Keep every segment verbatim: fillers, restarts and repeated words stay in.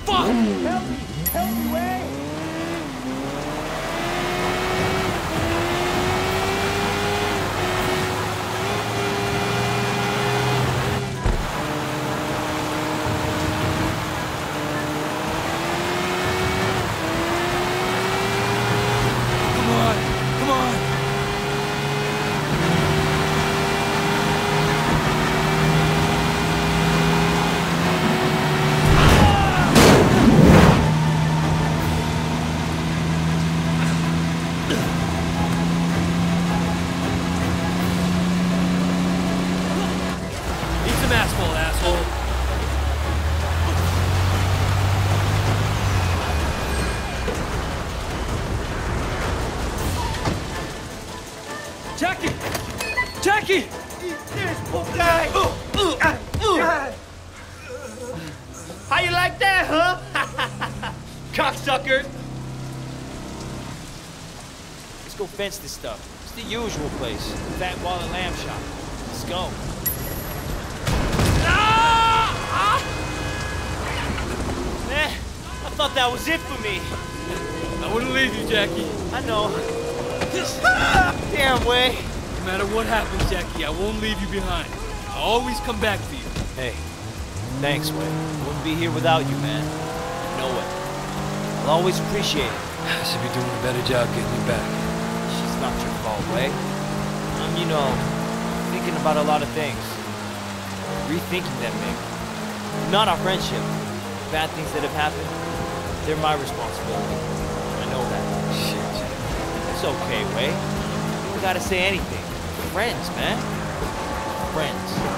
Fuck! Help me! Help me, Way! Come on! Come on! Asphalt, asshole. Jackie! Jackie! Eat this, poor guy! How you like that, huh? Cocksucker! Let's go fence this stuff. It's the usual place. Fat wall and lamb shop. Let's go. Man, I thought that was it for me. I wouldn't leave you, Jackie. I know. Damn, Way. No matter what happens, Jackie, I won't leave you behind. I'll always come back for you. Hey, thanks, Way. I wouldn't be here without you, man. You know it. I'll always appreciate it. I should be doing a better job getting you back. It's not your fault, Way. I'm, you know, thinking about a lot of things. Rethinking them, maybe. Not our friendship. Bad things that have happened, they're my responsibility. I know that. Shit. It's okay, Way. You don't gotta say anything. Friends, man. Friends.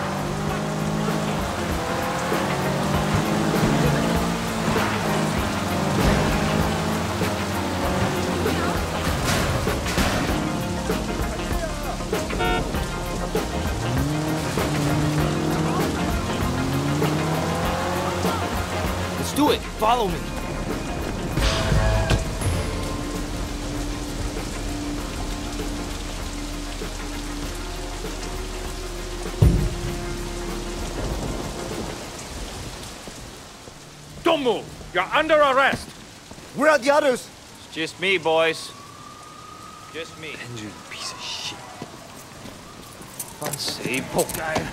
Let's do it. Follow me. Don't move! You're under arrest! Where are the others? It's just me, boys. Just me. Injured piece of shit. Fun save, poke guy.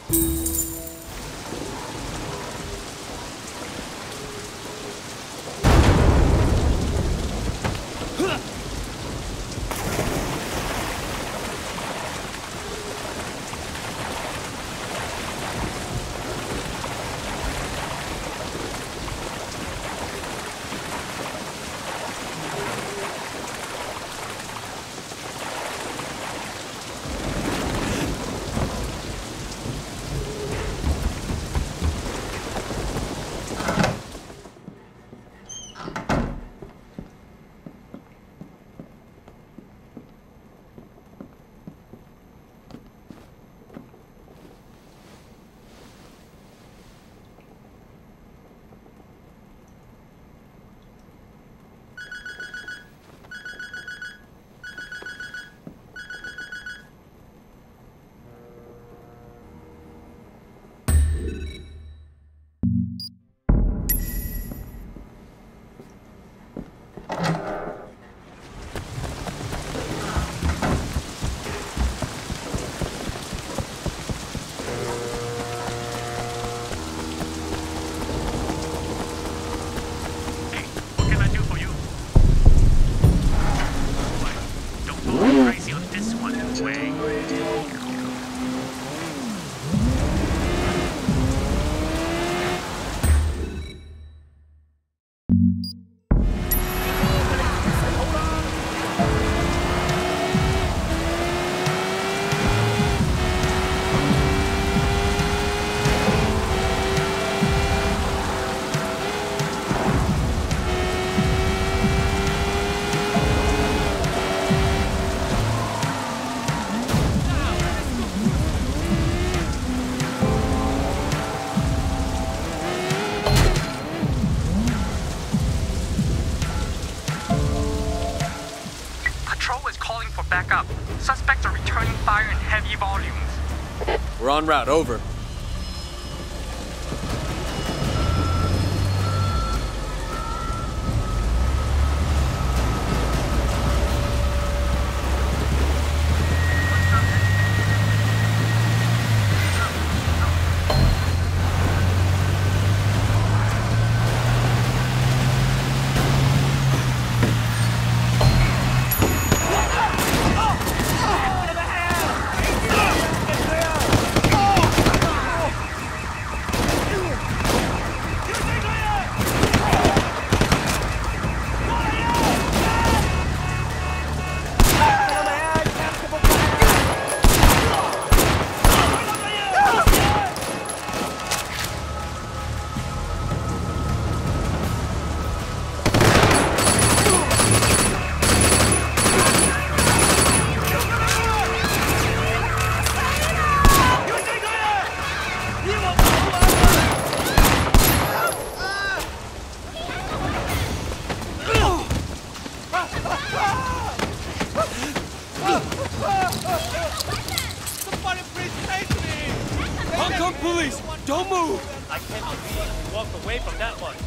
Backup. Suspects are returning fire in heavy volumes. We're en route, over. Somebody please save me! Hong Kong police! Don't move! I can't believe you walked away from that one.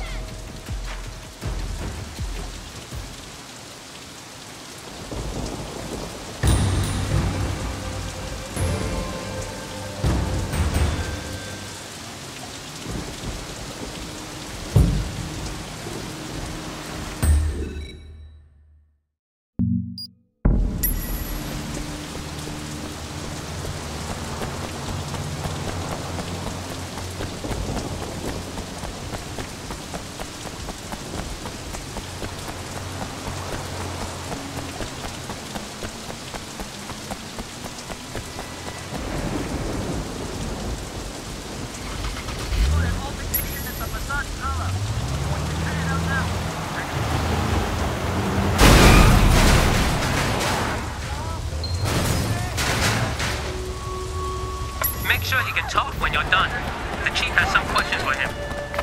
Make sure he can talk when you're done. The chief has some questions for him.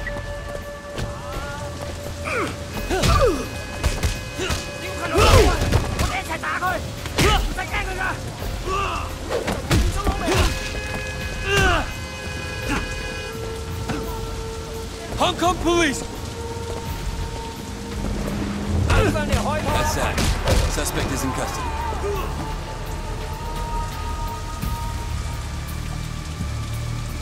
Hong Kong police! That's that. Suspect is in custody.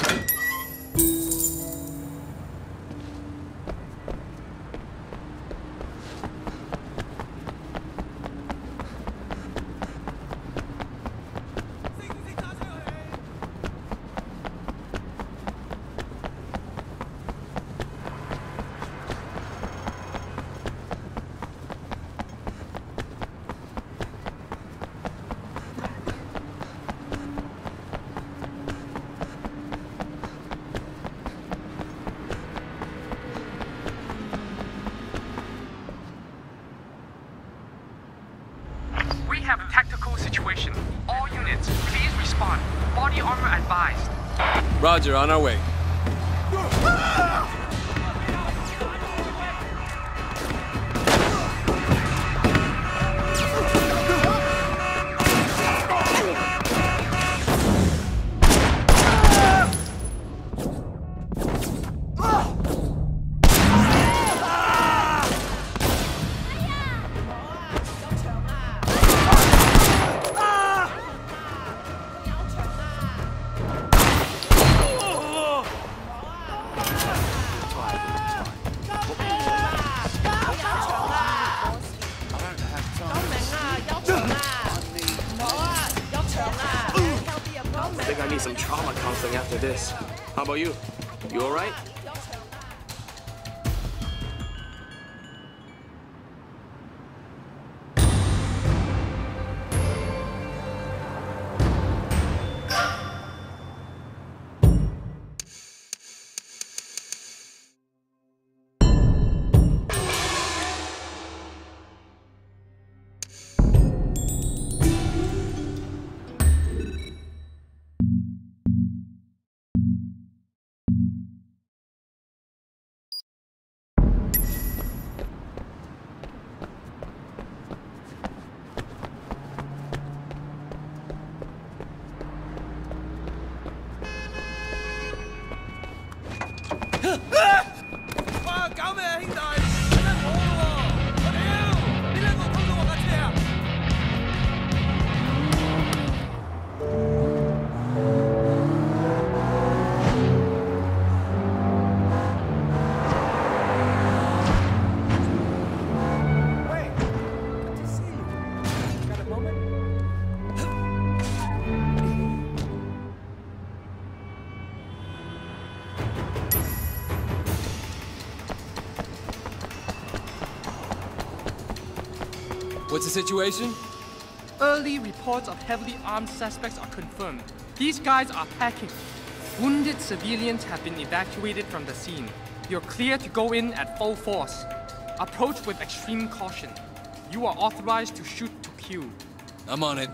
We have a tactical situation. All units, please respond. Body armor advised. Roger, on our way. I think I need some trauma counseling after this. How about you? You alright? What's the situation? Early reports of heavily armed suspects are confirmed. These guys are packing. Wounded civilians have been evacuated from the scene. You're clear to go in at full force. Approach with extreme caution. You are authorized to shoot to kill. I'm on it.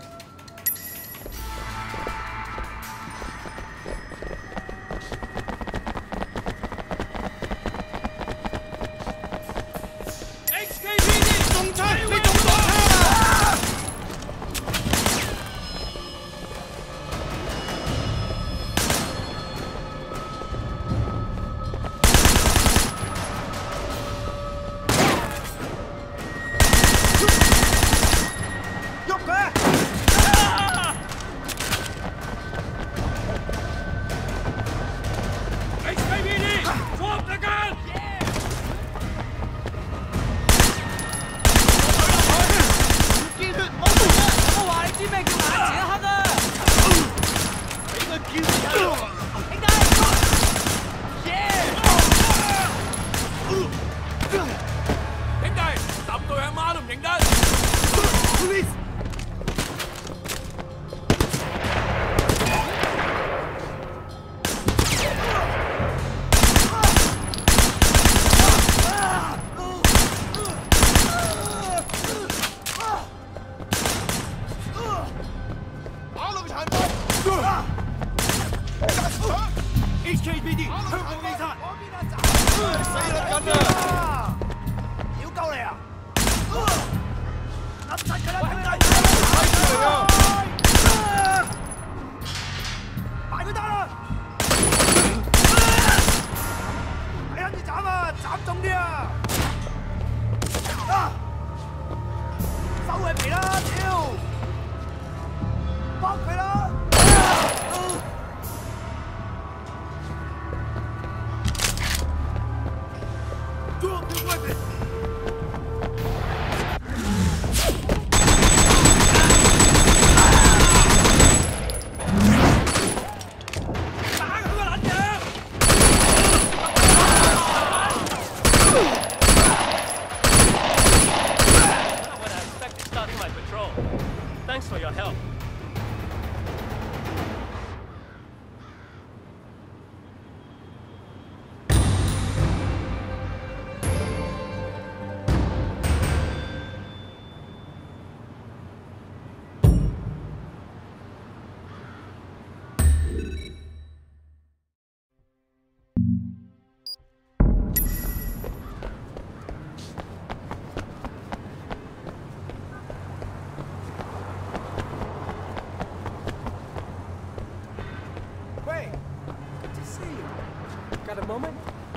see you. Got a moment?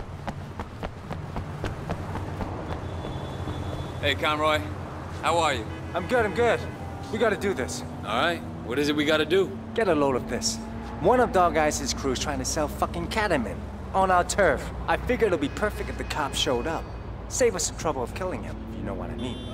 Hey, Conroy. How are you? I'm good, I'm good. We gotta do this. All right. What is it we gotta do? Get a load of this. One of Dog Ice's crew's trying to sell fucking ketamine on our turf. I figured it'll be perfect if the cops showed up. Save us the trouble of killing him, if you know what I mean.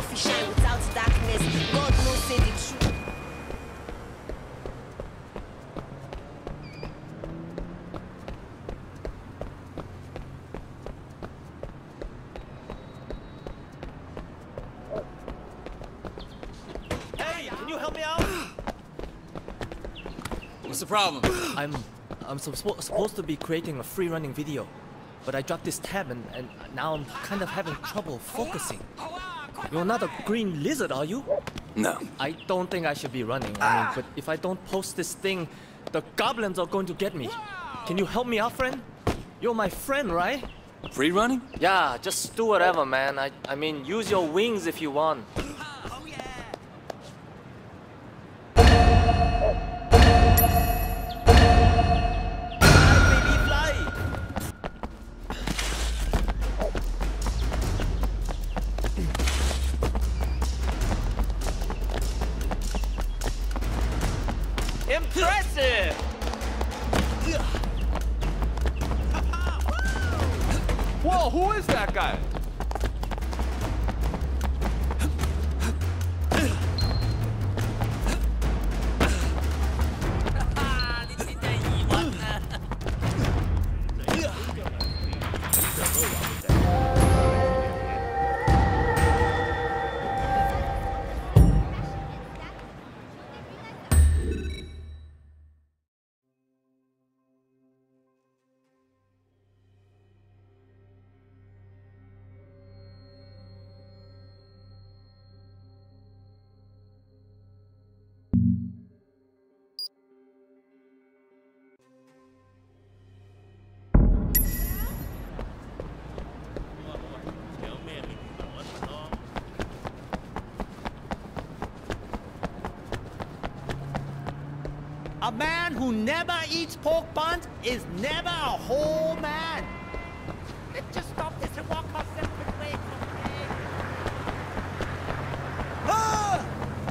fi shine without darkness. God knows say the truth. Hey, can you help me out? What's the problem? I'm I'm suppo supposed to be creating a free running video, but I dropped this tab and, and now I'm kind of having trouble focusing. You're not a green lizard, are you? No. I don't think I should be running. I mean, but if I don't post this thing, the goblins are going to get me. Can you help me out, friend? You're my friend, right? Free running? Yeah, just do whatever, man. I I mean, use your wings if you want. Impressive! Whoa, who is that guy? A man who never eats pork buns is never a whole man. Let's just stop this and walk our separate ways. Ah!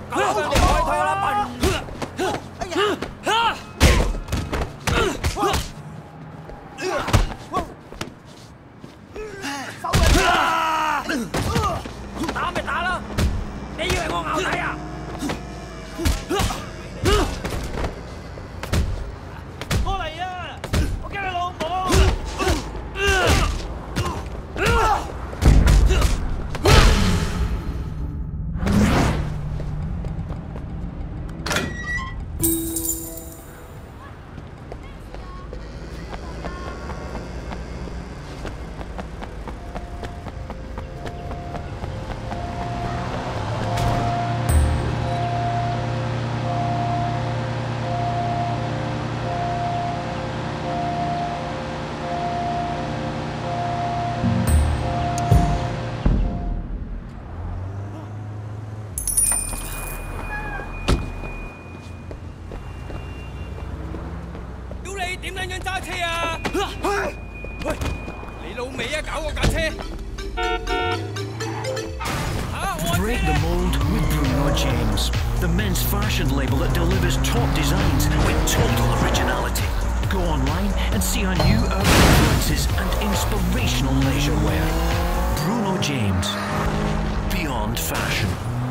Break the mold with Bruno James, the men's fashion label that delivers top designs with total originality. Go online and see our new urban influences and inspirational leisure wear. Bruno James, beyond fashion.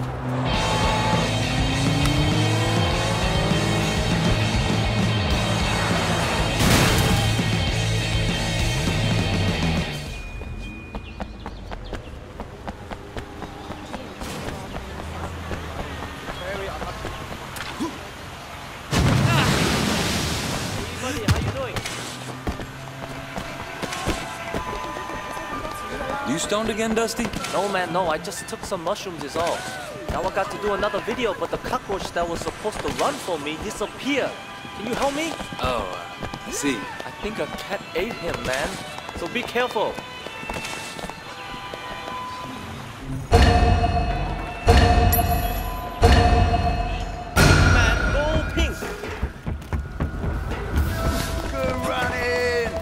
You stoned again, Dusty? No, man, no. I just took some mushrooms is all. Now I got to do another video, but the cockroach that was supposed to run for me disappeared. Can you help me? Oh, uh, I see. I think a cat ate him, man. So be careful. Man, go pink. Good running!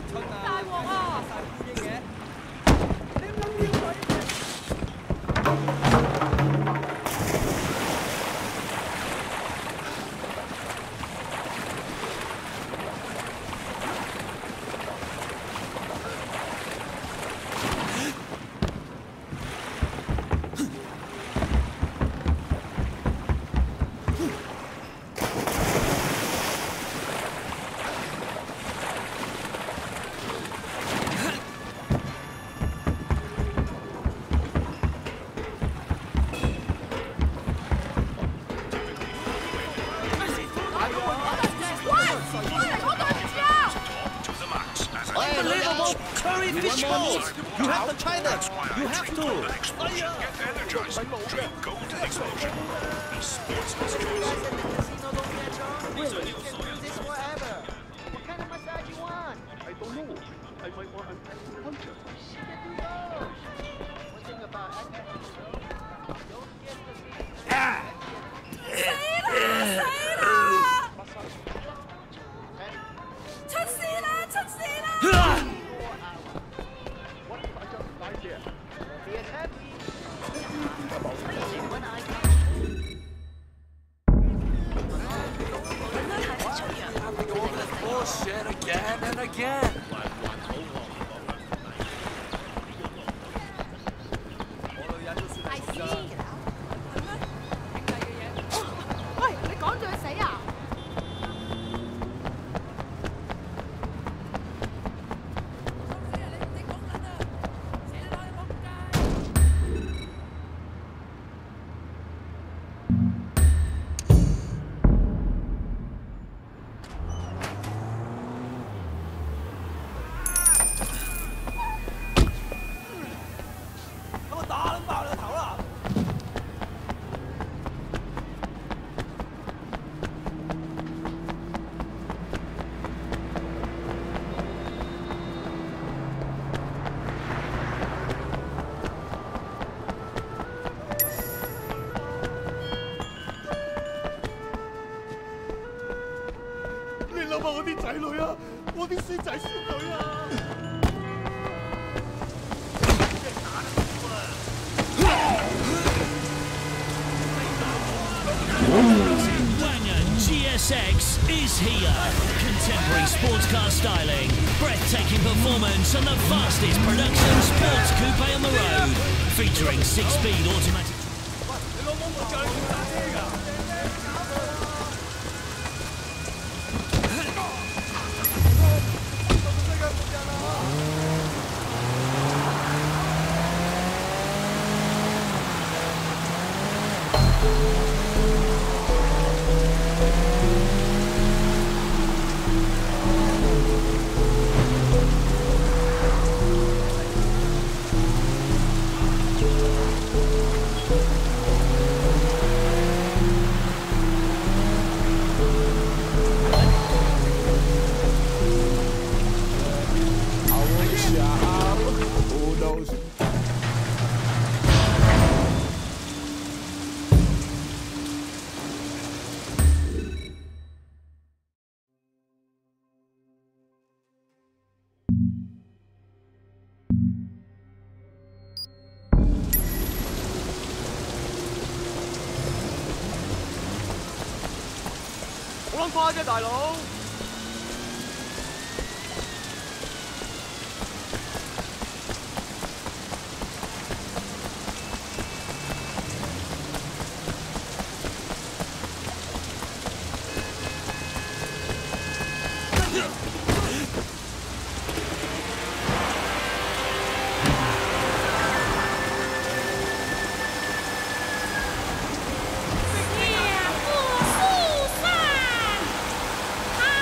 大鑊啊！ You have to try this! You have to! Get energized. Go to the explosion. Sports messages. Wait, you can do this forever. What kind of massage you want? I don't know. I might want an acupuncture. You can do those. One thing about acupuncture, don't get the thing. Ah! 死啦！死啦！出事啦！出事啦！ Bullshit again and again. I see. 喂，你趕住去死啊！ 諗下我啲仔女啊，我啲孫仔孫女啊！ G S X is here. Contemporary sports car styling, breathtaking performance and the fastest production sports coupe on the road. Featuring six-speed automatic... 花啫，大佬。 业不疏散。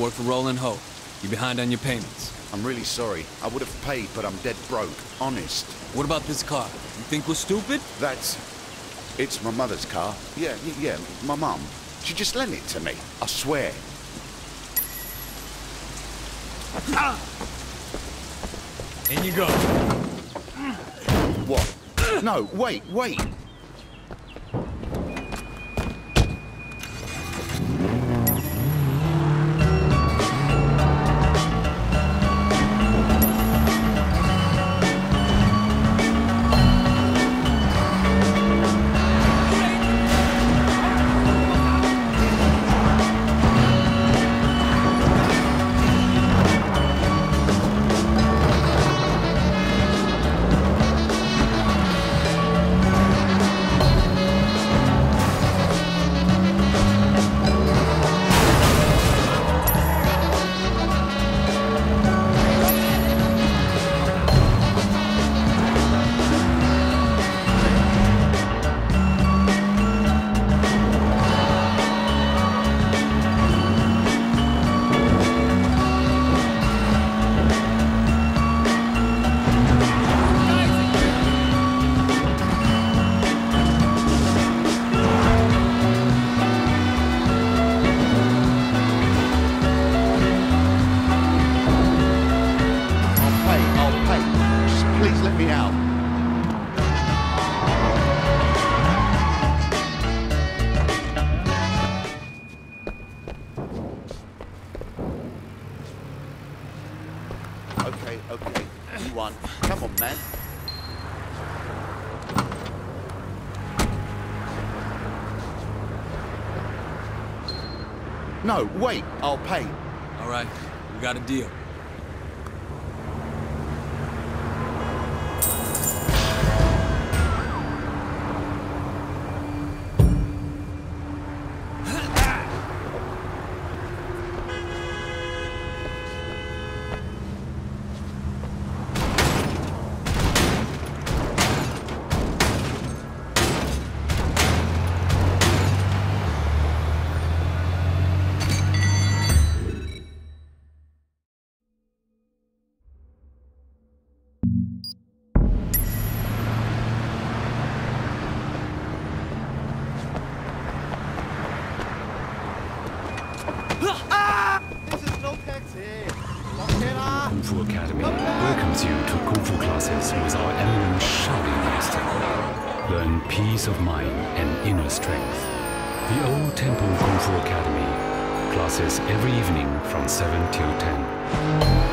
work for Roland Ho. You're behind on your payments. I'm really sorry. I would have paid, but I'm dead broke. Honest. What about this car? You think we're stupid? That's... It's my mother's car. Yeah, y- yeah, my mum. She just lent it to me. I swear. Ah! In you go. What? No, wait, wait. Okay, okay. You won. Come on, man. No, wait. I'll pay. All right. We got a deal. Kung Fu Academy welcomes you to Kung Fu classes with our eminent Shaolin master. Learn peace of mind and inner strength. The Old Temple Kung Fu Academy. Classes every evening from seven till ten.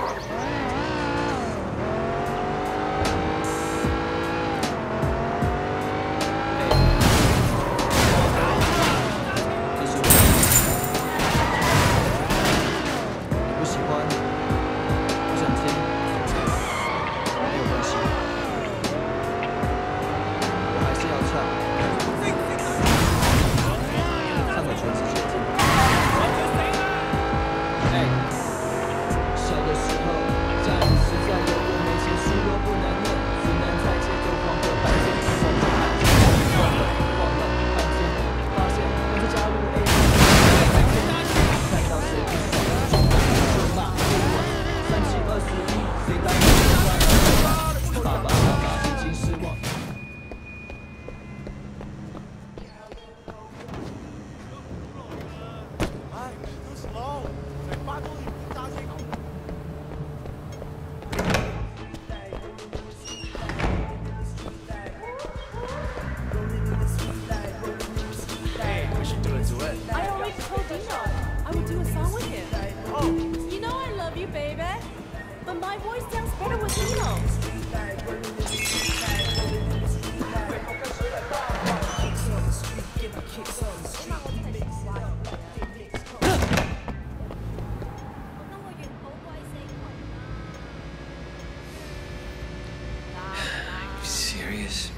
Serious?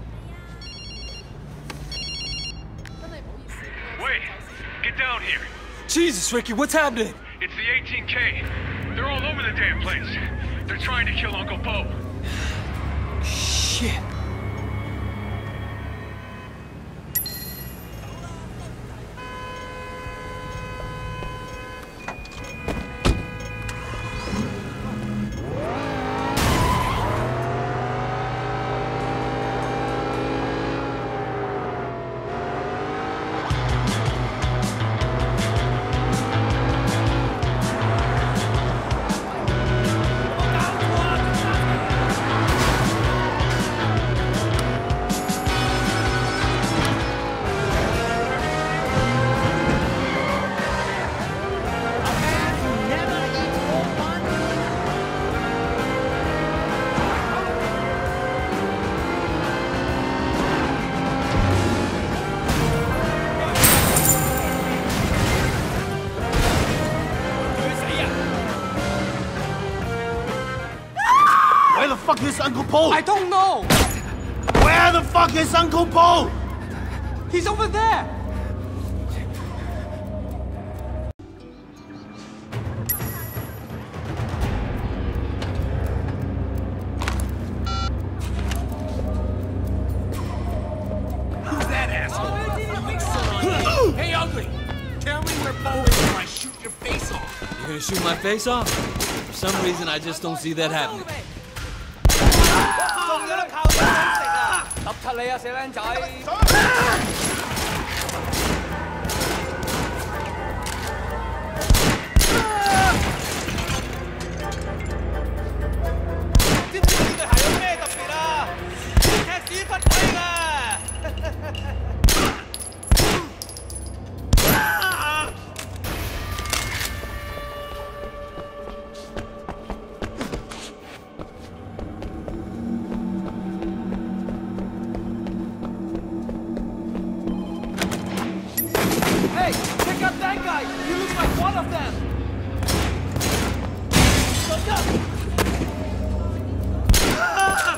Wait! Get down here! Jesus, Ricky, what's happening? It's the eighteen K. They're all over the damn place. They're trying to kill Uncle Poe. Shit. is Uncle Po? I don't know! Where the fuck is Uncle Po? He's over there! Who's that asshole? Hey, ugly! Tell me where Po is or I shoot your face off. You're gonna shoot my face off? For some reason, I just don't see that happening. 中咗都靠你食啊！揼柒你啊，死僆仔！知唔知呢對鞋有咩特別啊？踢屎忽鬼㗎！ Hey, pick up that guy! You look like one of them! Look up! Ah!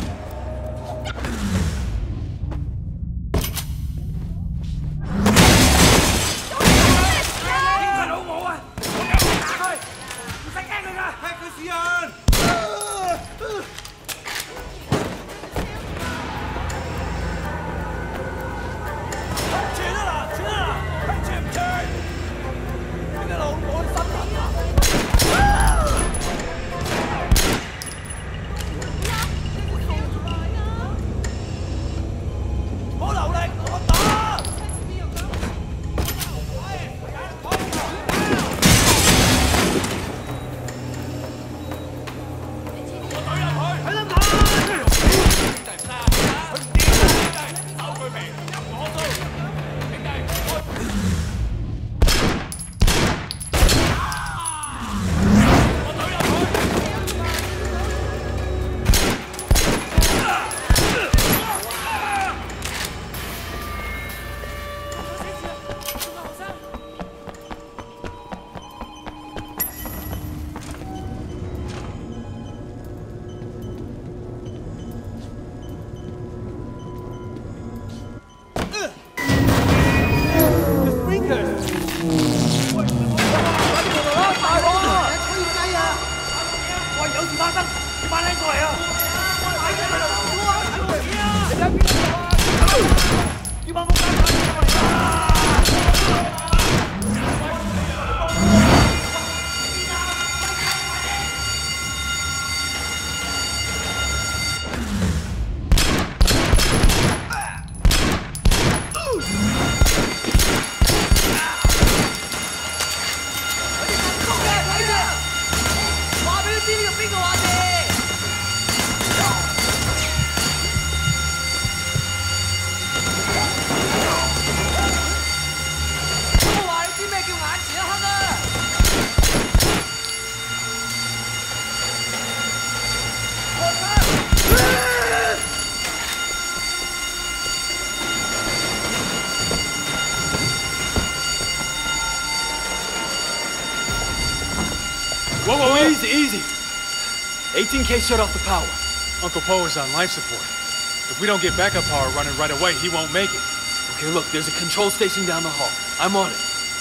Whoa, whoa, easy, easy. eighteen K shut off the power. Uncle Po is on life support. If we don't get backup power running right away, he won't make it. Okay, look, there's a control station down the hall. I'm on it.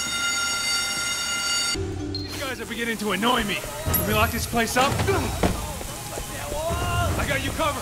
These guys are beginning to annoy me. Can we lock this place up? I got you covered.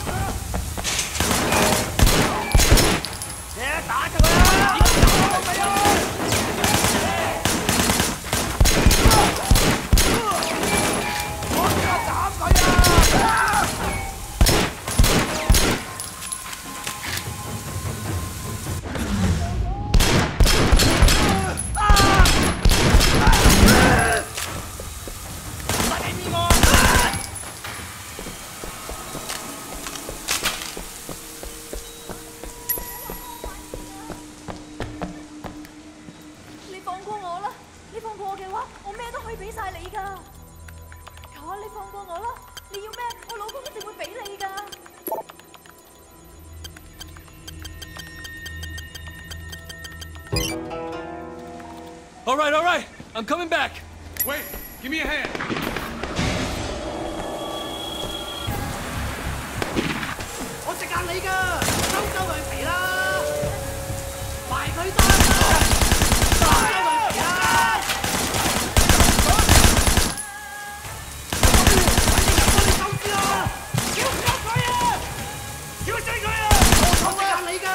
All right, all right. I'm coming back. Wait, give me a hand. 你㗎，收收佢皮啦，埋佢單啦，收收佢皮啦。快啲入幫你收屍啦！小心佢啊！小心佢啊！我食硬你㗎。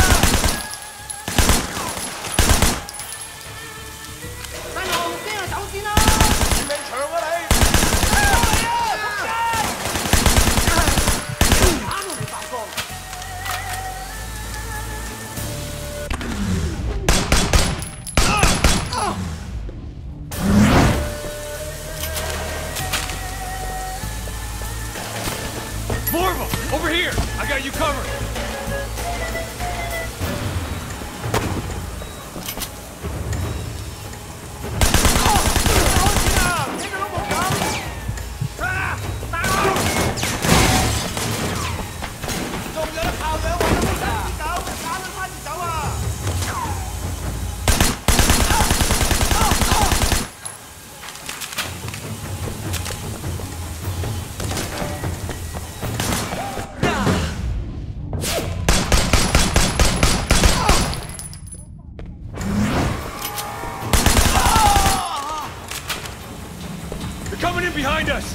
細路驚就走先啦！你命長啊你！ More of them! Over here! I got you covered! Coming in behind us!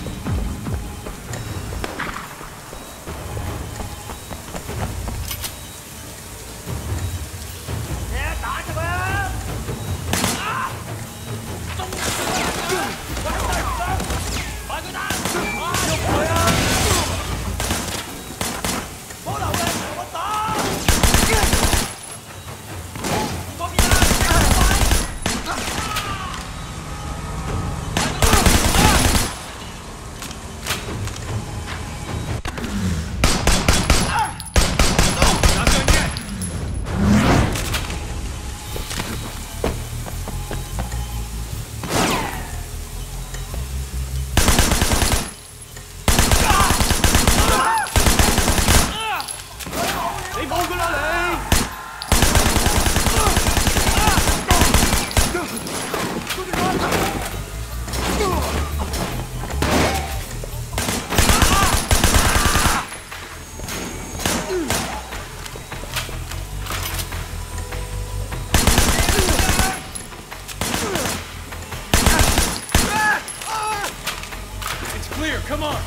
Clear, come on!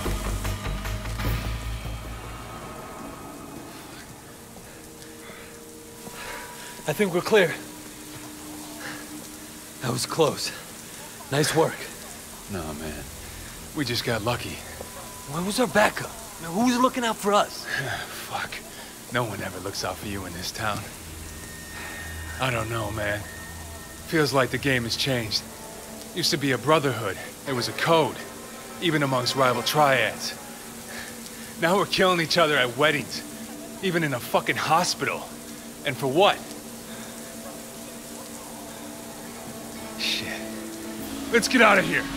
I think we're clear. That was close. Nice work. No, man. We just got lucky. Where was our backup? Now, who was looking out for us? Fuck. No one ever looks out for you in this town. I don't know, man. Feels like the game has changed. Used to be a brotherhood. There was a code. Even amongst rival triads. Now we're killing each other at weddings. Even in a fucking hospital. And for what? Shit. Let's get out of here.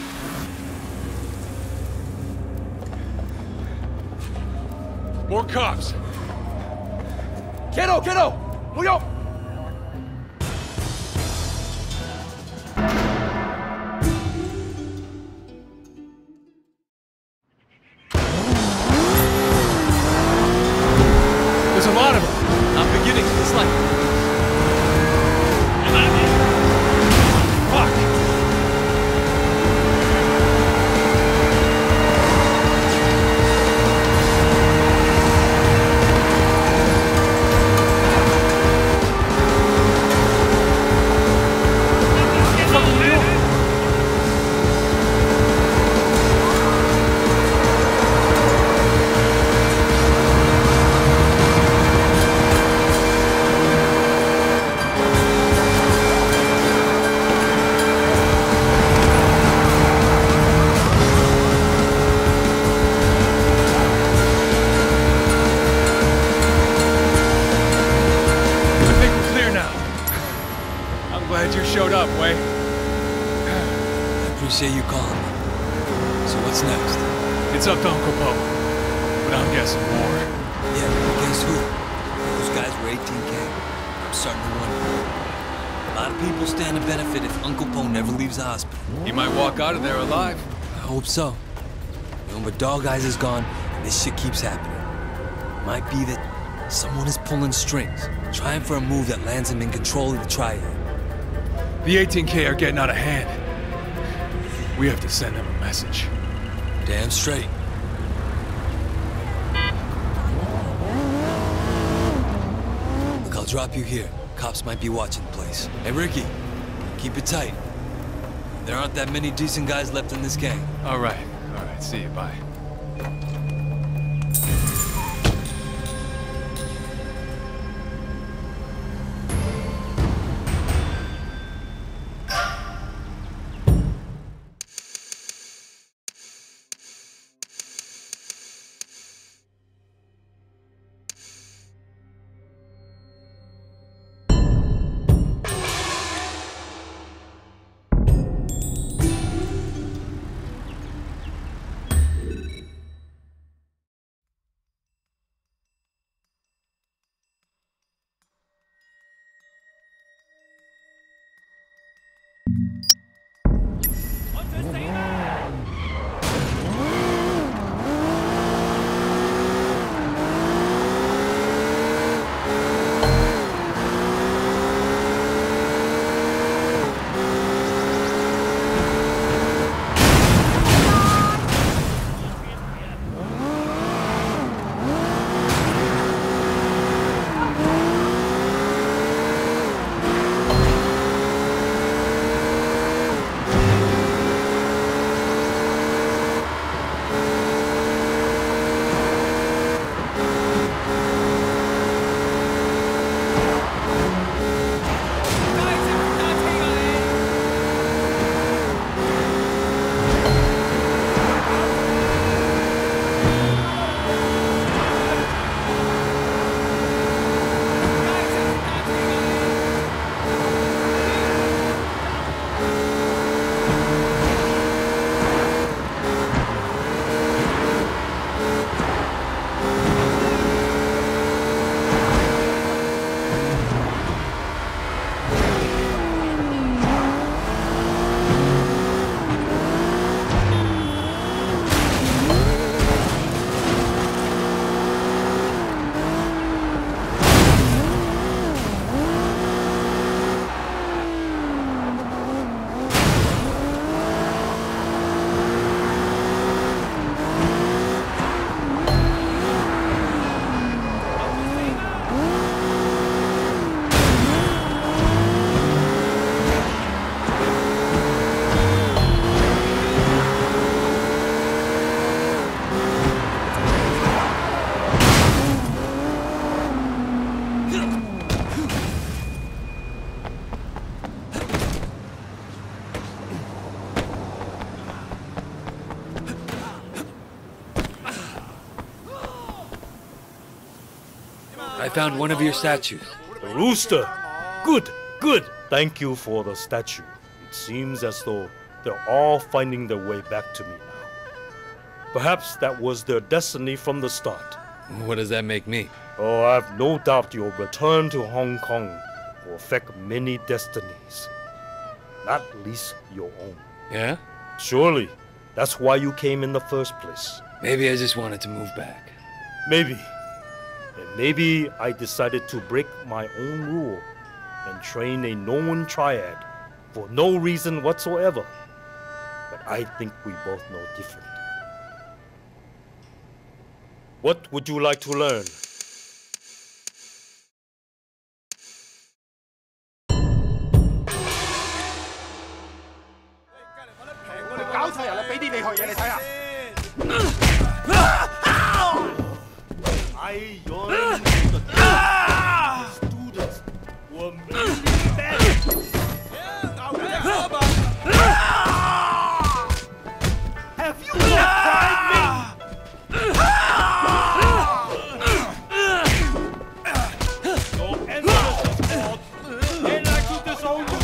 More cops. Kiddo, kiddo! We don't... There's a lot of them. I'm beginning to dislike it. Fuck! Showed up, Way. I appreciate you calling me. So what's next? It's up to Uncle Po, but I'm guessing more. Yeah, guess who? Those guys were eighteen K. I'm starting to wonder. A lot of people stand to benefit if Uncle Po never leaves the hospital. He might walk out of there alive. I hope so. You know, but Dog Eyes is gone, and this shit keeps happening. Might be that Someone is pulling strings, trying for a move that lands him in control of the triad. The eighteen K are getting out of hand. We have to send them a message. Damn straight. Look, I'll drop you here. Cops might be watching the place. Hey, Ricky, keep it tight. There aren't that many decent guys left in this gang. All right, all right, see you, bye. I found one of your statues. The rooster! Good, good! Thank you for the statue. It seems as though they're all finding their way back to me now. Perhaps that was their destiny from the start. What does that make me? Oh, I have no doubt your return to Hong Kong will affect many destinies. Not least your own. Yeah? Surely. That's why you came in the first place. Maybe I just wanted to move back. Maybe. And maybe I decided to break my own rule and train a known triad for no reason whatsoever. But I think we both know different. What would you like to learn? I yearn for the students who are merely bad. Have you not tried me? Your endless fault, and I could disown you.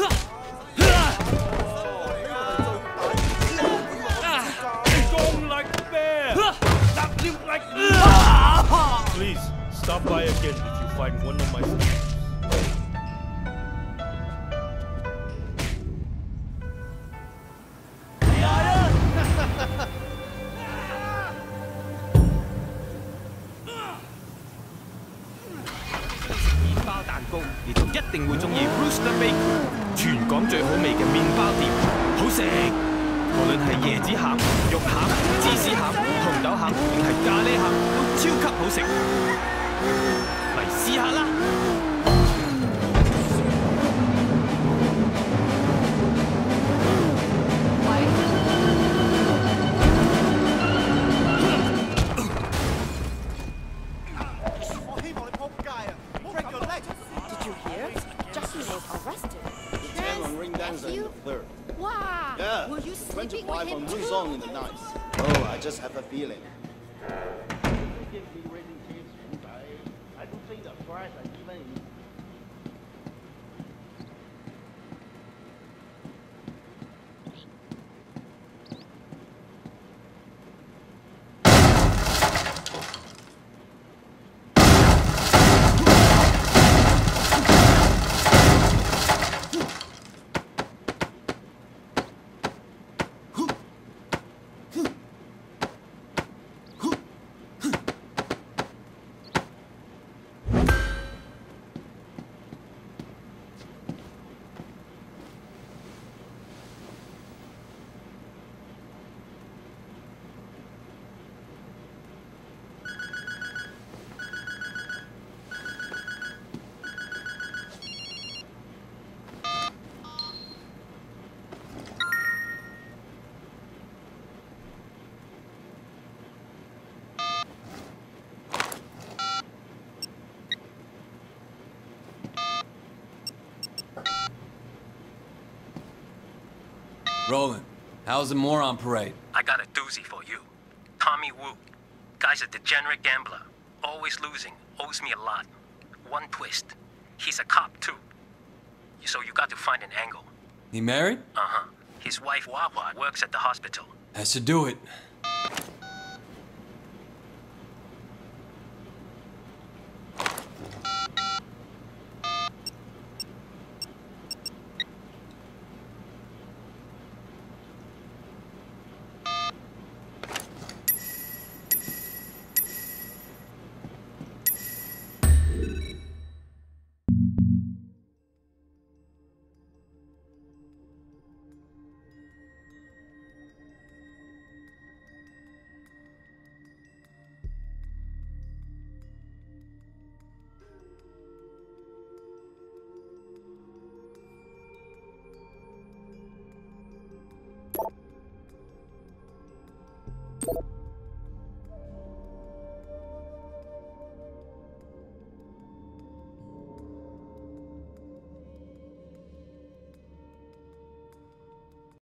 Gone like a bear, not live like me. Please, stop by again if you find one of my statues. 告，你就一定會中意 Rooster Bakery， 全港最好味嘅麵包店，好食。無論係椰子餡、肉餡、芝士餡、紅豆餡定係咖喱餡，都超級好食。嚟試下啦！ Did you hear? Justin was arrested. The ten on ring dancer in the third. Wow. Yeah. Were you sleeping with twenty-five him on too? Moon Song in the night. Oh, I just have a feeling. I don't think the price are even. Roland, how's the moron parade? I got a doozy for you. Tommy Wu. Guy's a degenerate gambler. Always losing. Owes me a lot. One twist. He's a cop, too. So you got to find an angle. He married? Uh-huh. His wife, Wawa, works at the hospital. Has to do it. You